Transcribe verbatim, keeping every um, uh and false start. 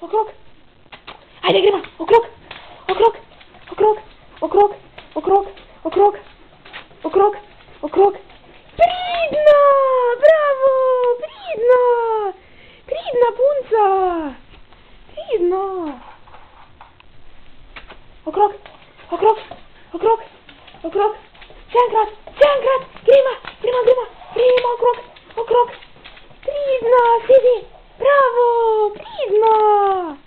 okrog. Ajde, gremo, okrog, okrog, okrog, okrog, okrog, okrog, okrog, okrog. Pridna, bravo, pridna, pridna punca, pridna. Okrog, okrog, okrog, okrog, še enkrat, še enkrat, gremo, gremo, gremo, gremo, okrog, okrog. Pridna, sedi, bravo, pridna.